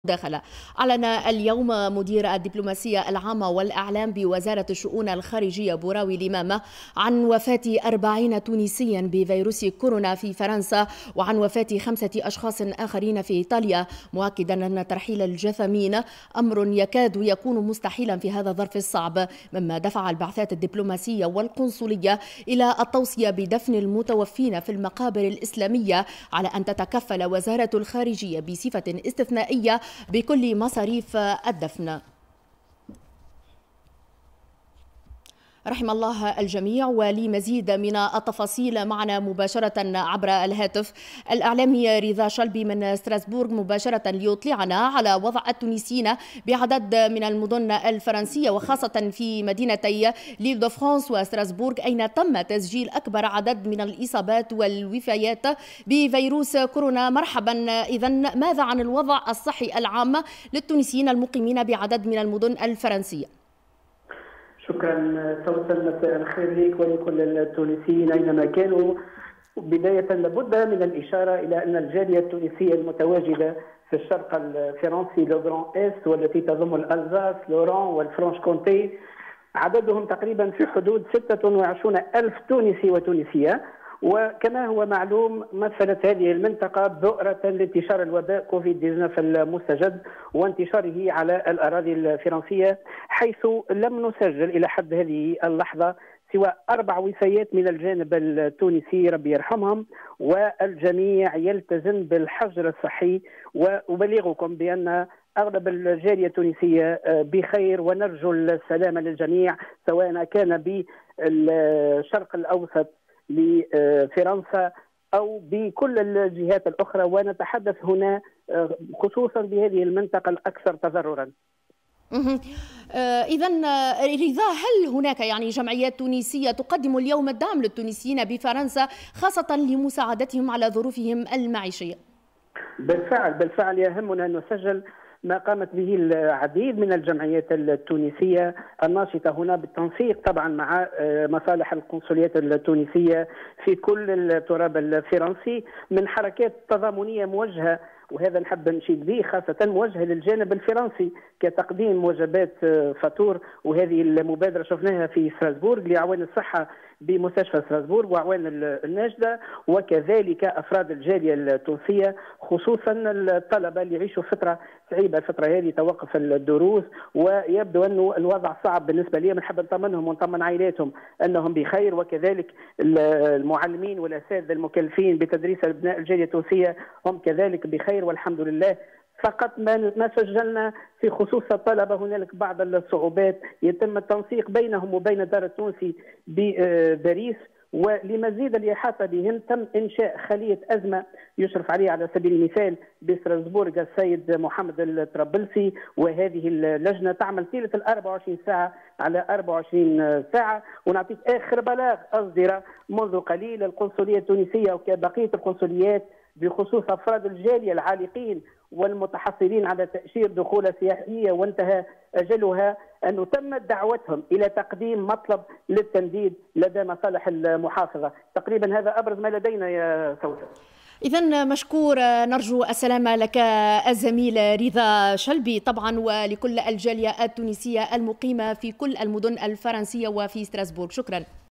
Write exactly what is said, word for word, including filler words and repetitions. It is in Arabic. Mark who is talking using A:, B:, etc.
A: داخل. أعلن اليوم مدير الدبلوماسية العامة والإعلام بوزارة الشؤون الخارجية بوراوي الإمامة عن وفاة أربعين تونسيا بفيروس كورونا في فرنسا وعن وفاة خمسة أشخاص آخرين في إيطاليا، مؤكدا أن ترحيل الجثامين أمر يكاد يكون مستحيلا في هذا الظرف الصعب، مما دفع البعثات الدبلوماسية والقنصلية إلى التوصية بدفن المتوفين في المقابر الإسلامية، على أن تتكفل وزارة الخارجية بصفة استثنائية بكل مصاريف الدفن. رحم الله الجميع. ولمزيد من التفاصيل معنا مباشرة عبر الهاتف الإعلامي رضا شلبي من ستراسبورغ مباشرة ليطلعنا على وضع التونسيين بعدد من المدن الفرنسية وخاصة في مدينتي ليل دو فرانس وستراسبورغ، أين تم تسجيل أكبر عدد من الإصابات والوفيات بفيروس كورونا. مرحبا. إذن ماذا عن الوضع الصحي العام للتونسيين المقيمين بعدد من المدن الفرنسية؟
B: شكرا سوسن، مساء الخير لك ولكل التونسيين اينما كانوا. بدايه لابد من الاشاره الى ان الجاليه التونسيه المتواجده في الشرق الفرنسي لو غران إيست والتي تضم الالزاس لوران والفرانش كونتي عددهم تقريبا في حدود ستة وعشرين ألف تونسي وتونسيه، وكما هو معلوم مثلت هذه المنطقة بؤرة لانتشار الوباء كوفيد تسعة عشر المستجد وانتشاره على الأراضي الفرنسية، حيث لم نسجل إلى حد هذه اللحظة سوى أربع وفيات من الجانب التونسي ربي يرحمهم، والجميع يلتزم بالحجر الصحي. وأبلغكم بأن أغلب الجالية التونسية بخير، ونرجو السلامة للجميع سواء كان بالشرق الأوسط لفرنسا أو بكل الجهات الأخرى، ونتحدث هنا خصوصا بهذه المنطقة الأكثر تضررا.
A: إذا رضا، هل هناك يعني جمعيات تونسية تقدم اليوم الدعم للتونسيين بفرنسا خاصة لمساعدتهم على ظروفهم المعيشية؟
B: بالفعل بالفعل يهمنا أن نسجل ما قامت به العديد من الجمعيات التونسية الناشطة هنا بالتنسيق طبعا مع مصالح القنصليات التونسية في كل التراب الفرنسي، من حركات تضامنية موجهة، وهذا نحب نشيد به خاصة موجهة للجانب الفرنسي كتقديم وجبات فطور، وهذه المبادرة شفناها في ستراسبورغ لأعوان الصحة بمستشفى ستراسبورغ وأعوان الناجدة، وكذلك أفراد الجالية التونسية خصوصا الطلبة اللي يعيشوا فترة صعيبة الفترة هذه توقف الدروس، ويبدو أنه الوضع صعب بالنسبة لهم. نحب نطمنهم ونطمن عائلاتهم أنهم بخير، وكذلك المعلمين والأساتذة المكلفين بتدريس أبناء الجالية التونسية هم كذلك بخير والحمد لله. فقط ما سجلنا في خصوص الطلبة هنالك بعض الصعوبات يتم التنسيق بينهم وبين الدار التونسي بباريس، ولمزيد الإحاطة بهم تم إنشاء خلية أزمة يشرف عليها على سبيل المثال بستراسبورغ السيد محمد الطرابلسي، وهذه اللجنة تعمل طيلة ال أربع وعشرين ساعة على أربع وعشرين ساعة. ونعطيك آخر بلاغ أصدر منذ قليل القنصلية التونسية وكبقية القنصليات بخصوص أفراد الجالية العالقين والمتحصلين على تأشير دخول سياحية وانتهى أجلها، أنه تمت دعوتهم إلى تقديم مطلب للتنديد لدى مصالح المحافظة. تقريبا هذا أبرز ما لدينا يا سوسن.
A: إذن مشكور، نرجو السلامة لك الزميل رضا شلبي طبعا، ولكل الجالية التونسية المقيمة في كل المدن الفرنسية وفي ستراسبورغ. شكرا.